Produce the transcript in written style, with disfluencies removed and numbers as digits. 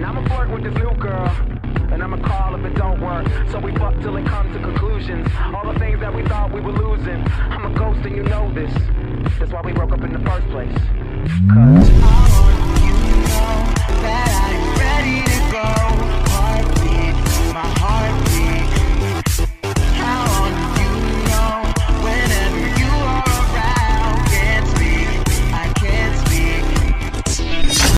And I'ma flirt with this new girl, and I'ma call if it don't work. So we fuck till it comes to conclusions. All the things that we thought we were losing. I'm a ghost and you know this. That's why we broke up in the first place. 'Cause